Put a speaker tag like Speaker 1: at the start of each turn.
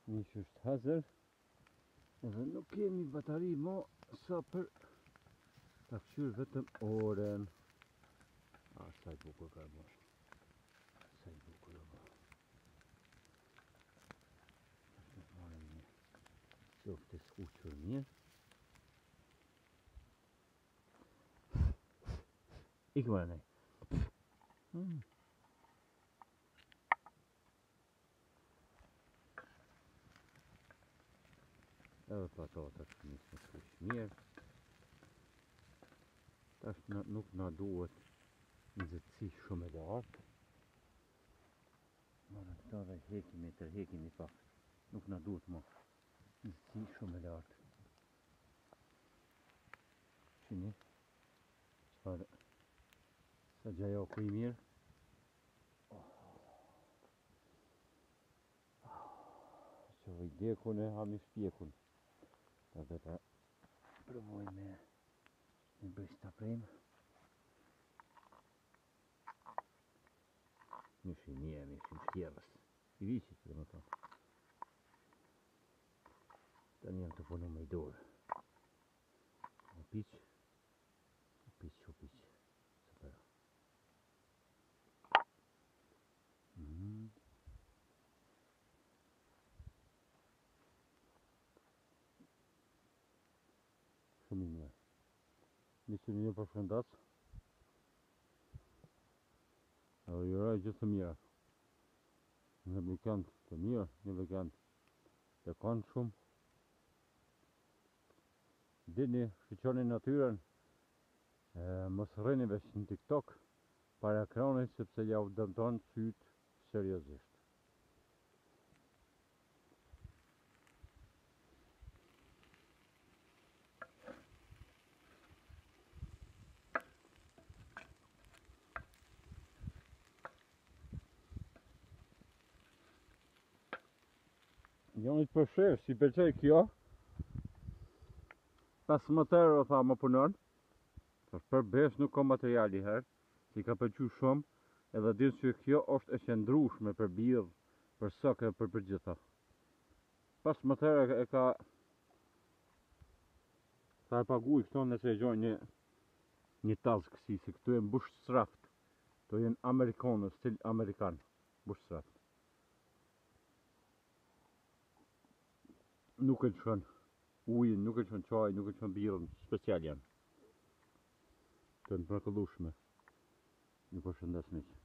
Speaker 1: Mish është hazër. Edhe nuk kemi batari mo sa për ta fshyrë vetëm oren. Sa i bukur ka bo. Sa i bukur ka bo. Ashtë të marrëm një qoftë të skuqër mirë. Ikë marrë nej. Edhe patatat njësë me skuq mirë. Tash nuk na duhet nxehtësi shumë e lartë. Marrëm këta dhe hekimi, tërhekimi pak. Nuk na duhet më nxehtësi shumë e lartë. Shini, çfarë sa gjajoku i mirë. Që vëjdekun e ham i shpjekun. Edhe ta provoj me bëj sta premë. Mishin një, mishin shtjellës. I viqit dhe më tonë. Tani jam të punu me i dorë. O piq. O piq. Së përra. Shumë i mirë. Mishin një përshëndas. Edhe juroj gjithë të mirë. Në weekend të mirë, një weekend të kanë shumë. Dini, shiqoni natyrën, mos rrini veç në TikTok para ekranit sepse ja u dëmton sytë seriozisht. Jonit përshirë, si pëlqej kjo 15 euro tha më punon. Për besh nuk ka materiali herë. Si ka pëlqy shumë. Edhe din që kjo është e qëndrueshme për bidh, për sokë, për gjitha. 15 euro e ka e paguj këto nëse e gjojnë një tazë kësi, se këtu e mbush straft. Këto jenë amerikanë, stil amerikan. Mbush straft. Nuk e qënë ujin, nuk e qënë qaj, nuk e qënë birën, special janë. Të në përkëllushme. Një përshëndes miq.